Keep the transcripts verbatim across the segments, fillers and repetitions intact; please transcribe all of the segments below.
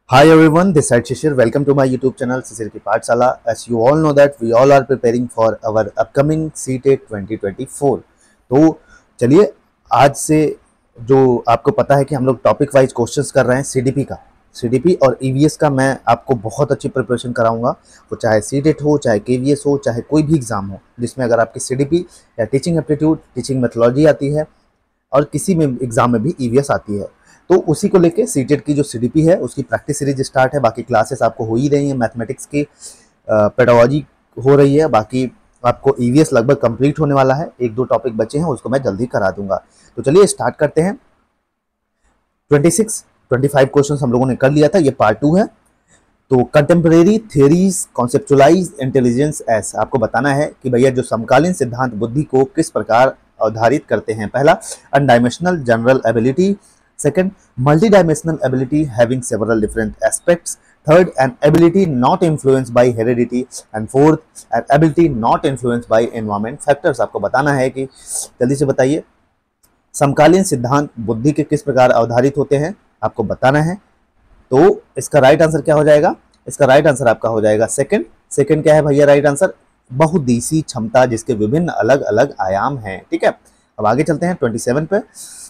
Hi everyone, this is Shishir. Welcome to my YouTube channel Shishir की पाठशाला. As you all know that we all are preparing for our upcoming C T E T twenty twenty-four. तो चलिए आज से जो आपको पता है कि हम लोग टॉपिक वाइज क्वेश्चंस कर रहे हैं C D P का C D P और E V S का मैं आपको बहुत अच्छी प्रिपरेशन कराऊंगा. वो चाहे C T E T हो, चाहे K V S हो, चाहे कोई भी एग्जाम हो जिसमें अगर आपकी C D P या टीचिंग एप्टीट्यूड, टीचिंग मेथोलॉजी आती है और किसी में एग्जाम में भी E V S आती है तो उसी को लेके C T E T की जो C D P है उसकी प्रैक्टिस सीरीज स्टार्ट है. बाकी क्लासेस आपको हो ही रही हैं, मैथमेटिक्स की पेडागोजी हो रही है. बाकी आपको E V S लगभग कंप्लीट होने वाला है. एक दो टॉपिक बचे हैं उसको मैं जल्दी करा दूंगा. तो चलिए स्टार्ट करते हैं. छब्बीस पच्चीस क्वेश्चंस हम लोगों ने कर लिया था, ये पार्ट टू है. तो contemporary theories conceptualize intelligence as आपको बताना है कि भैया जो समकालीन सिद्धांत बुद्धि को किस प्रकार अवधारित करते हैं. पहला, unidimensional general ability. Second, multidimensional ability having several different aspects. Third, an ability not influenced by heredity. And fourth, an ability not influenced by environment factors. आपको बताना है कि जल्दी से बताइए समकालीन सिद्धांत बुद्धि के किस प्रकार आधारित होते हैं, आपको बताना है. तो इसका राइट आंसर क्या हो जाएगा? इसका राइट आंसर आपका हो जाएगा सेकंड. सेकंड क्या है भैया राइट आंसर? बहुउद्देशीय क्षमता जिसके विभिन्न अलग अलग आयाम हैं. ठीक है, अब आगे चलते हैं सत्ताईस पे.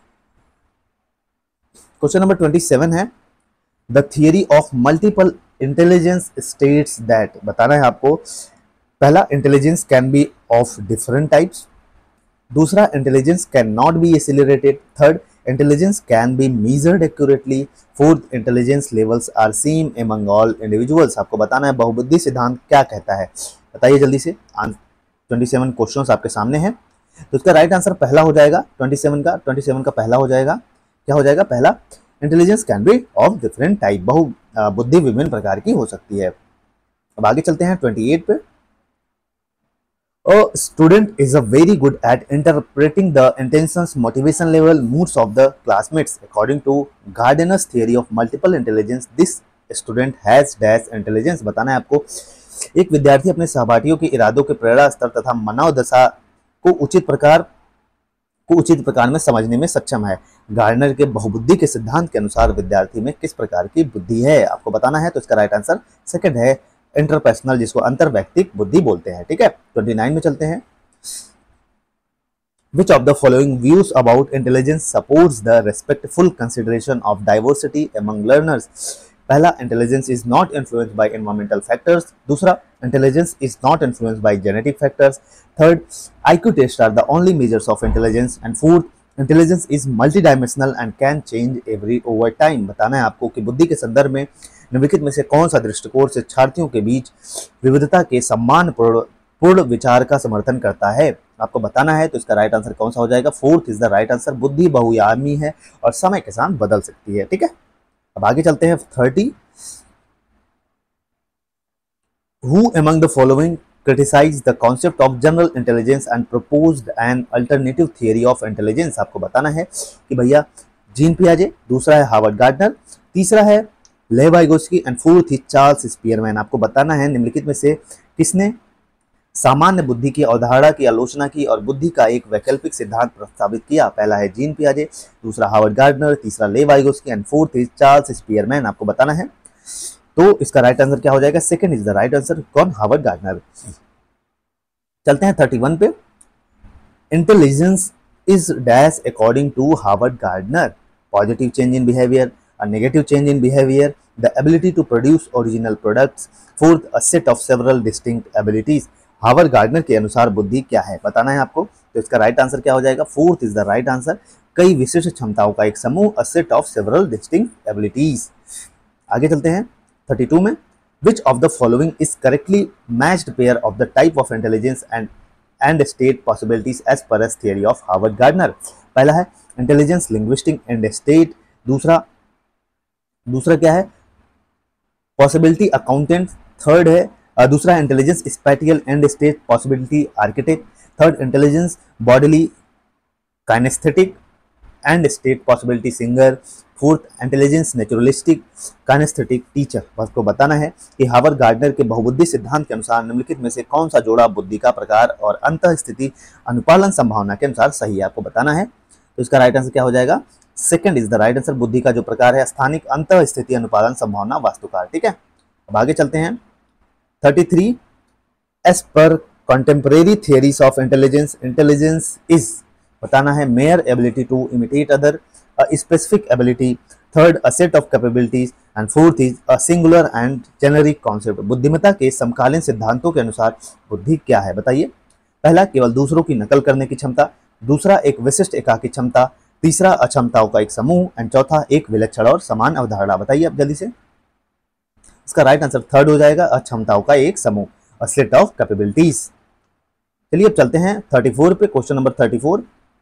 क्वेश्चन नंबर सत्ताईस है, the theory of multiple intelligence states that. बताना है आपको. पहला, intelligence can be of different types. दूसरा, intelligence can not be accelerated. Third, intelligence can be measured accurately. Fourth, intelligence levels are same among all individuals. आपको बताना है बहुबुद्धि सिद्धांत क्या कहता है. बताइए जल्दी से. सत्ताईस क्वेश्चंस आपके सामने हैं. तो इसका राइट आंसर पहला हो जाएगा. सत्ताईस का सत्ताईस का पहला हो जाएगा. क्या हो जाएगा? पहला, intelligence can be of different type. बहु बुद्धि विभिन्न प्रकार की हो सकती है. अब आगे चलते हैं अट्ठाईस पे. A student is a very good at interpreting the intentions, motivation level, moods of the classmates. According to Gardner's theory of multiple intelligence, this student has dash intelligence. बताना है आपको. एक विद्यार्थी अपने सहपाठियों के इरादों के प्रेरणा स्तर तथा मनोदशा को उचित प्रकार को उचित प्रकार में समझने में सक्षम है. गार्डनर के बहुबुद्धि के सिद्धांत के अनुसार विद्यार्थी में किस प्रकार की बुद्धि है, आपको बताना है. तो इसका राइट आंसर सेकंड है, इंटरपर्सनल, जिसको अंतर्वैयक्तिक बुद्धि बोलते हैं. ठीक है, उनतीस में चलते हैं. Which of the following views about intelligence supports the respectful consideration of diversity among learners? पहला, intelligence is not influenced by environmental factors. दूसरा, intelligence is not influenced by genetic factors. Third, IQ test are the only measures of intelligence. And fourth, intelligence is multi dimensional and can change every over time. बताना है आपको कि बुद्धि के संदर्भ में निम्नलिखित में से कौन सा दृष्टिकोण शिक्षार्थियों के बीच विविधता के सम्मान पूर्ण विचार का समर्थन करता है. आपको बताना है. तो इसका राइट आंसर कौन सा हो जाएगा? Fourth is the right answer. बुद्धि बहुआयामी है और समय के साथ बदल सकती है. ठीक है, अब आगे चलते हैं. Thirty, who among the following criticized the concept of general intelligence and proposed an alternative theory of intelligence. आपको बताना है कि भैया जीन पियाजे, दूसरा है हार्वर्ड गार्डनर, तीसरा है लेव वाइगोस्की एंड फोर्थ है चार्ल्स स्पीयरमैन. आपको बताना है निम्नलिखित में से किसने सामान्य बुद्धि की अवधारणा की आलोचना की और बुद्धि का एक वैकल्पिक सिद्धांत प्रस्तावित किया. पहला है जीन पियाजे, दूसरा हार्वर्ड गार्डनर, तीसरा Lev Vygotsky and fourth is Charles Spearman. आपको बताना है. तो इसका राइट आंसर क्या हो जाएगा? Second is the right answer. कौन? Howard Gardner. चलते हैं इकतीस पे. Intelligence is dash according to Harvard Gardner. Positive change in behaviour, a negative change in behaviour, the ability to produce original products, fourth a set of several distinct abilities. Howard Gardner के अनुसार बुद्धि क्या है, बताना है आपको. तो इसका राइट आंसर क्या हो जाएगा? Fourth is the right answer. कई विशिष्ट क्षमताओं का एक समूह, a set of several distinct abilities. आगे चलते हैं बत्तीस में. Which of the following is correctly matched pair of the type of intelligence and and state possibilities as per as theory of Howard Gardner. पहला है इंटेलिजेंस लिंग्विस्टिक एंड स्टेट. दूसरा दूसरा क्या है? Possibility accountant. थर्ड है दूसरा intelligence spatial and state possibility architect. Third, intelligence bodily kinesthetic and state possibility singer. Fourth, intelligence naturalistic kinesthetic teacher. आपको बताना है कि हार्वर्ड गार्डनर के बहुबुद्धि सिद्धांत के अनुसार निम्नलिखित में से कौन सा जोड़ा बुद्धि का प्रकार और अंतःस्थिति अनुपालन संभावना के अनुसार सही है. आपको बताना है. तो इसका राइट आंसर क्या हो जाएगा? Second is the right answer. बुद्धि का जो प्रकार है स्थानिक अंतः स्थिति अनुपालन संभावना वास्तुकार। ठीक है, अब आगे चलते हैं। Thirty three, as per contemporary theories of intelligence, intelligence is, बताना है mere ability to imitate other, specific ability, third a set of capabilities, and fourth is a singular and generic concept. बुद्धिमत्ता के समकालीन सिद्धांतों के अनुसार बुद्धि क्या है, बताइए। पहला, केवल दूसरों की नकल करने की क्षमता, दूसरा एक विशिष्ट एकाकी क्षमता, तीसरा अक्षमताओं का एक समूह, एंड चौथा एक विलक्षण और समान अवधारणा। बताइए अब जल्दी से। इसका राइट आंसर थर्ड हो जाएगा, अक्षमताओं का एक समूह, अ सेट ऑफ कैपेबिलिटीज। चलिए अब चलते हैं थर्टी फोर पे, question number thirty four.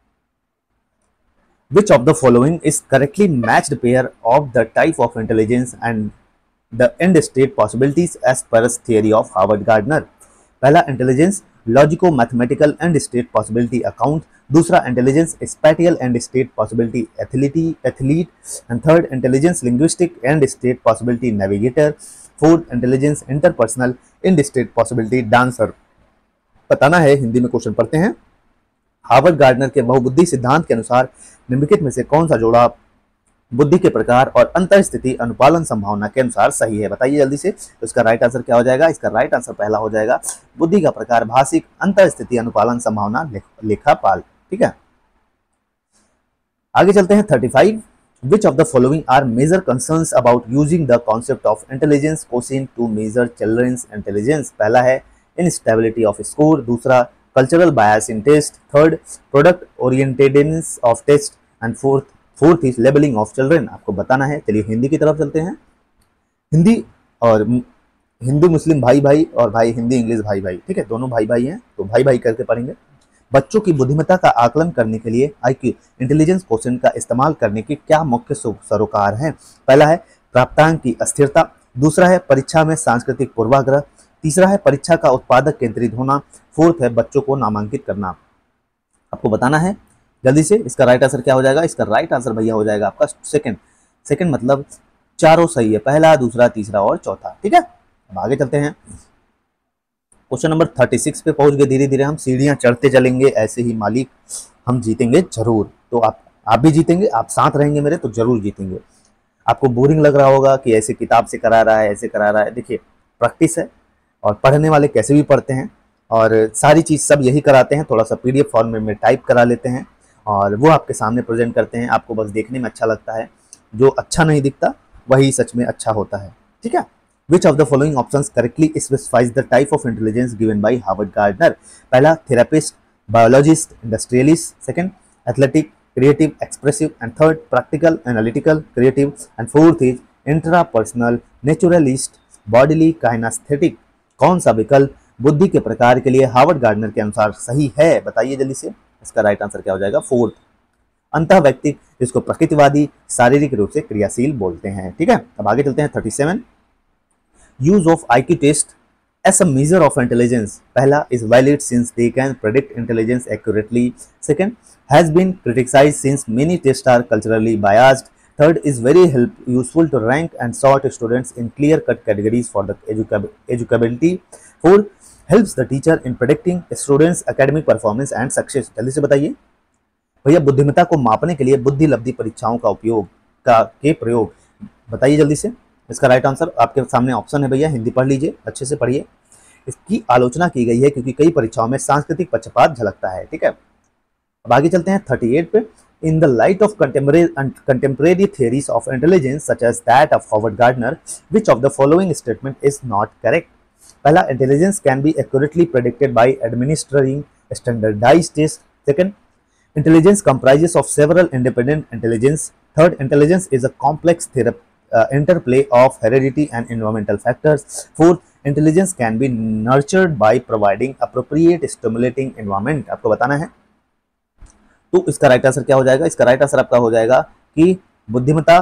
Which of the following is correctly matched pair of the type of intelligence and the end state possibilities as per theory of Howard Gardner? पहला intelligence logico mathematical and state possibility account, दूसरा intelligence spatial and state possibility athlete athlete, and third intelligence linguistic and state possibility navigator, fourth intelligence interpersonal and state possibility dancer. बताना है, हिंदी में question पढ़ते हैं। Harvard Gardner के बहुबुद्धि सिद्धांत के अनुसार निम्नलिखित में से कौन सा जोड़ा बुद्धि के प्रकार और अंतःस्थिति अनुपालन संभावना के अनुसार सही है, बताइए जल्दी से। तो इसका राइट आंसर क्या हो जाएगा? इसका राइट आंसर पहला हो जाएगा, बुद्धि का प्रकार भाषिक अंतःस्थिति अनुपालन संभावना लेखापाल। ठीक है, आगे चलते हैं thirty five. Which of the following are major concerns about using the concept of intelligence quotient to measure children's intelligence? पहला है इनस्टेबिलिटी ऑफ स्कोर, दूसरा cultural bias in test, third product orientedness of test, and fourth fourth is labelling of children. आपको बताना है। चलिए हिंदी की तरफ चलते हैं। हिंदी और हिंदू मुस्लिम भाई भाई और भाई हिंदी इंग्लिश भाई भाई, ठीक है, दोनों भाई भाई हैं तो भाई भाई करके पढ़ेंगे। बच्चों की बुद्धिमत्ता का आकलन करने के लिए आईक्यू इंटेलिजेंस क्वोशिएंट का इस्तेमाल करने के क्या मुख्य सरोकार हैं? पहला है प्राप्तांक की अस्थिरता, दूसरा है परीक्षा में सांस्कृतिक पूर्वाग्रह, तीसरा है परीक्षा का उत्पादक केंद्रित होना, फोर्थ है बच्चों को नामांकित करना। आपको बताना है जल्दी से। इसका राइट आंसर क्या हो जाएगा? इसका राइट आंसर भैया हो जाएगा आपका सेकंड। सेकंड मतलब चारों सही है, पहला, दूसरा, तीसरा और चौथा। ठीक है, अब आगे चलते हैं। क्वेश्चन नंबर थर्टी सिक्स पे पहुंच गए। धीरे धीरे हम सीढ़ियां चढ़ते चलेंगे, ऐसे ही मालिक हम जीतेंगे जरूर। तो आप आप भी जीतेंगे, आप साथ रहेंगे मेरे तो जरूर जीतेंगे। आपको बोरिंग लग रहा होगा कि ऐसे किताब से करा रहा है, ऐसे करा रहा है। देखिए प्रैक्टिस है और पढ़ने वाले कैसे भी पढ़ते हैं और सारी चीज़ सब यही कराते हैं। थोड़ा सा पीडीएफ फॉर्म में टाइप करा लेते हैं और वो आपके सामने प्रेजेंट करते हैं। आपको बस देखने में अच्छा लगता है, जो अच्छा नहीं दिखता वही सच में अच्छा होता है। ठीक है, which of the following options correctly specifies the type of intelligence given by Harvard Gardner? पहला therapist, biologist, industrialist, second athletic, creative, expressive, and third practical, analytical, creative, and fourth is intrapersonal, naturalist, bodily, kinesthetic. कौन सा विकल्प बुद्धि के प्रकार के लिए Harvard Gardner के अनुसार सही है? बताइए जल्दी से। इसका राइट आंसर क्या हो जाएगा? फोर्थ, अंतः व्यक्तिक, जिसको प्रकृतिवादी शारीरिक रूप से क्रियाशील बोलते हैं। ठीक है, अब आगे चलते हैं thirty seven. Use of IQ test as a measure of intelligence. पहला is valid since they can predict intelligence accurately, second has been criticised since many test are culturally biased, third is very help useful to rank and sort students in clear cut categories for the educability, fourth helps the teacher in predicting students academic performance and success। जल्दी से बताइए भैया, बुद्धिमत्ता को मापने के लिए बुद्धि लब्धि परीक्षाओं का उपयोग का के प्रयोग, बताइए जल्दी से। इसका राइट आंसर आपके सामने ऑप्शन है भैया, हिंदी पढ़ लीजिए, अच्छे से पढ़िए। इसकी आलोचना की गई है क्योंकि कई परीक्षाओं में सांस्कृतिक पक्षपात झलकता है। ठीक है, अब आगे चलते हैं थर्टी एट पे। In the light of contemporary, contemporary theories of intelligence such as that of Howard Gardner, which of the following statement is not correct? पहला, intelligence can be accurately predicted by administering standardized tests. Second, intelligence comprises of several independent intelligence. Third, intelligence is a complex therapy, uh, interplay of heredity and environmental factors. Fourth, intelligence can be nurtured by providing appropriate stimulating environment। आपको बताना है। तो इसका right answer क्या हो जाएगा? इसका right answer आपका हो जाएगा कि बुद्धिमत्ता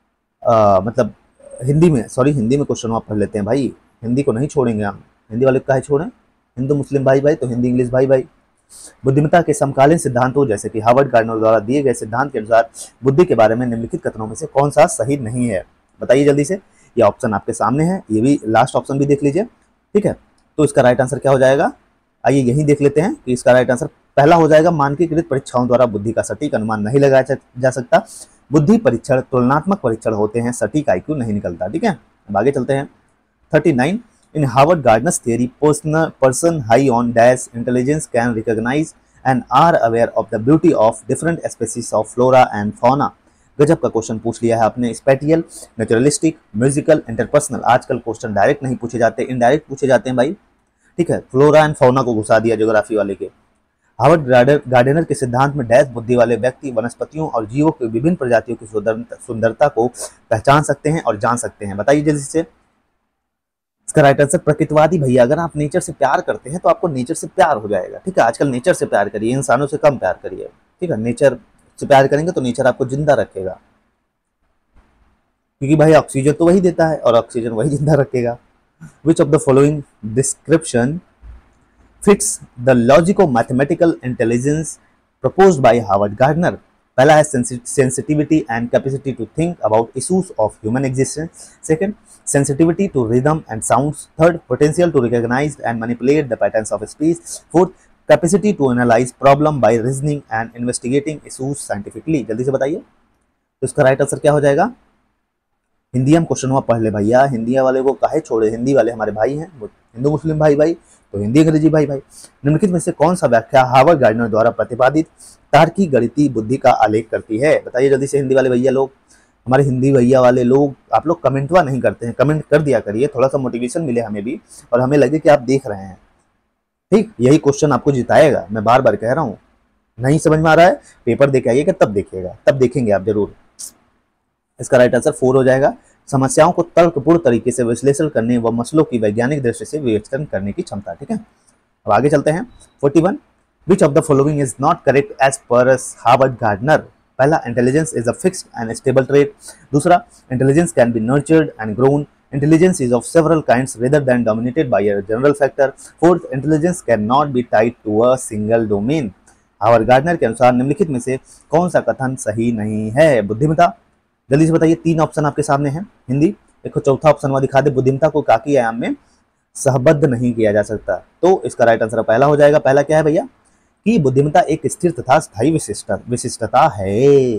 मतलब हिंदी में, सॉरी हिंदी में क्वेश्चन आप पढ़ लेते हैं भाई, हिंदी को नहीं छोड़ेंगे हम। हिंदी वाले का है छोड़ें, हिंदू मुस्लिम भाई भाई तो हिंदी इंग्लिश भाई भाई। बुद्धिमत्ता के समकालीन सिद्धांतों जैसे कि हार्वर्ड गार्डनर द्वारा दिए गए सिद्धांत के अनुसार बुद्धि के बारे में निम्नलिखित कथनों में से कौन सा सही नहीं है? बताइए जल्दी से। ये ऑप्शन आपके सामने है, ये भी लास्ट ऑप्शन भी देख लीजिए। ठीक है, तो इसका राइट आंसर क्या हो जाएगा? आइए यही देख लेते हैं कि इसका राइट आंसर पहला हो जाएगा, मानकीकृत परीक्षाओं द्वारा बुद्धि का सटीक अनुमान नहीं लगाया जा सकता। बुद्धि परीक्षण तुलनात्मक परीक्षण होते हैं, सटीक आईक्यू नहीं निकलता। ठीक है, अब आगे चलते हैं। Thirty nine, in Harvard Gardner's theory person person high on dash intelligence can recognise and are aware of the beauty of different species of flora and fauna. गजब का क्वेश्चन पूछ लिया है आपने। Spatial, naturalistic, musical, interpersonal. आजकल question direct नहीं पूछे जाते, इनडायरेक्ट पूछे जाते हैं भाई। ठीक है, फ्लोरा एंड फौना को घुसा दिया ज्योग्राफी वाले के। हार्वर्ड गार्डनर के सिद्धांत में डैश बुद्धि वाले व्यक्ति वनस्पतियों और जीवों की विभिन्न प्रजातियों की सुंदरता को पहचान सकते हैं और जान सकते हैं। बताइए जल्दी से। इसका राइट आंसर प्रकृतिवादी भैया। अगर आप नेचर से प्यार करते हैं तो आपको नेचर से प्यार हो जाएगा। ठीक है, आजकल नेचर से प्यार करिए, इंसानों से कम प्यार करिए। ठीक है, नेचर से प्यार करेंगे तो नेचर आपको जिंदा रखेगा, क्योंकि भाई ऑक्सीजन तो वही देता है और ऑक्सीजन वही जिंदा रखेगा। Which of the following description fits the logico mathematical intelligence proposed by Harvard Gardner. पहला है sensitivity and capacity to think about issues of human existence. Second, sensitivity to rhythm and sounds. Third, potential to recognize and manipulate the patterns of speech. Fourth, capacity to analyze problem by reasoning and investigating issues scientifically. जल्दी से बताइए। तो इसका right answer क्या हो जाएगा? हिंदी हम question पढ़ ले भैया, हिंदी वाले को काहे छोड़े, हिंदी वाले हमारे भाई हैं, वो हिंदू मुस्लिम भाई भाई, तो हिंदी अंग्रेजी भाई भाई। निम्नलिखित में से कौन सा व्याख्या हार्वर्ड गार्डनर द्वारा प्रतिपादित तार्किक गणितीय बुद्धि का आलेख करती है? बताइए जल्दी से हिंदी वाले भैया लोग, हमारे हिंदी भैया वाले लोग। आप लोग कमेंटवा नहीं करते हैं, कमेंट कर दिया करिए, थोड़ा सा मोटिवेशन मिले हमें भी और हमें लगे कि आप देख रहे हैं। ठीक, यही क्वेश्चन आपको जिताएगा, मैं बार बार कह रहा हूँ। नहीं समझ में आ रहा है, पेपर दे के आइएगा, तब देखिएगा, तब देखेंगे आप जरूर। इसका राइट आंसर फोर हो जाएगा। समस्याओं को तर्कपूर्ण तरीके से विश्लेषण करने व मसलों की वैज्ञानिक दृष्टि से विवेचन करने की क्षमता। ठीक है, अब आगे चलते हैं। Forty one, which of the following is not correct as पर हार्वर्ड गार्डनर। पहला, intelligence is a fixed and stable trait. दूसरा, intelligence can be nurtured and grown. Intelligence is of several kinds rather than dominated by a general factor. Fourth, intelligence can not be tied to a single domain. Harvard Gardner के अनुसार निम्नलिखित में से कौन सा कथन सही नहीं है? बुद्धिमत्ता। जल्दी से बताइए, तीन ऑप्शन आपके सामने हैं। हिंदी देखो, चौथा ऑप्शन वहां दिखा दे, बुद्धिमत्ता को काकी आयाम में सहबद्ध नहीं किया जा सकता। तो इसका राइट आंसर पहला हो जाएगा। पहला क्या है भैया? कि बुद्धिमत्ता एक स्थिर तथा स्थायी विशिष्टता विशिष्टता है।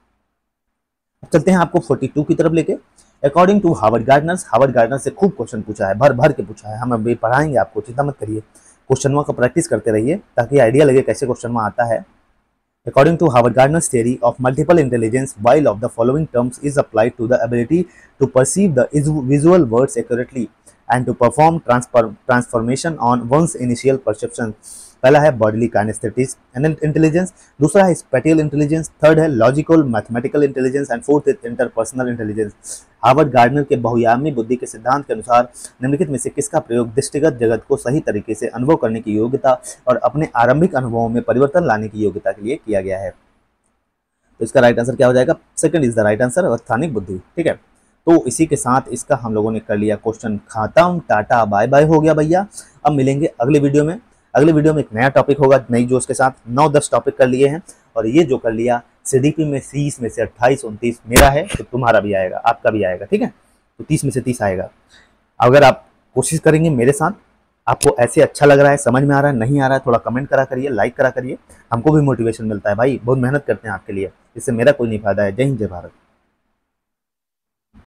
अब चलते हैं आपको फोर्टी टू की तरफ लेके। According to Harvard Gardner, Harvard Gardner से खूब क्वेश्चन पूछा है, भर भर के पूछा है, हम अभी पढ़ाएंगे आपको, चिंता मत करिए। क्वेश्चनों का प्रैक्टिस करते रहिए ताकि आइडिया लगे कैसे क्वेश्चन आता है। According to Howard Gardner's theory of multiple intelligence, while of the following terms is applied to the ability to perceive the visual words accurately and to perform transfer, transformation on one's initial perception. पहला है bodily काइनेस्थेटिक्स intelligence, दूसरा है spatial intelligence, third है logical mathematical intelligence and fourth है interpersonal intelligence. Harvard Gardner के बहुआयामी बुद्धि के सिद्धांत के अनुसार निम्नलिखित में से किसका प्रयोग दृष्टिगत जगत को सही तरीके से अनुभव करने की योग्यता और अपने आरंभिक अनुभवों में परिवर्तन लाने की योग्यता के लिए किया गया है? तो इसका राइट आंसर क्या हो जाएगा? Second is the right answer, स्थानिक बुद्धि। ठीक है, तो इसी के साथ इसका हम लोगों ने कर लिया क्वेश्चन खत्म। टाटा बाय बाय हो गया भैया। अब मिलेंगे अगले वीडियो में। अगले वीडियो में एक नया टॉपिक होगा नई जोश के साथ। नौ दस टॉपिक कर लिए हैं और ये जो कर लिया सीडीपी में तीस में से अट्ठाईस उनतीस मेरा है, तो तुम्हारा भी आएगा, आपका भी आएगा। ठीक है, तो तीस में से तीस आएगा। अगर आप कोशिश करेंगे मेरे साथ, आपको ऐसे अच्छा लग रहा है, समझ में आ रहा है, नहीं आ रहा है, थोड़ा कमेंट करा करिए, लाइक करा करिए, हमको भी मोटिवेशन मिलता है भाई। बहुत मेहनत करते हैं आपके लिए, इससे मेरा कोई नहीं फायदा है। जय हिंद, जय भारत।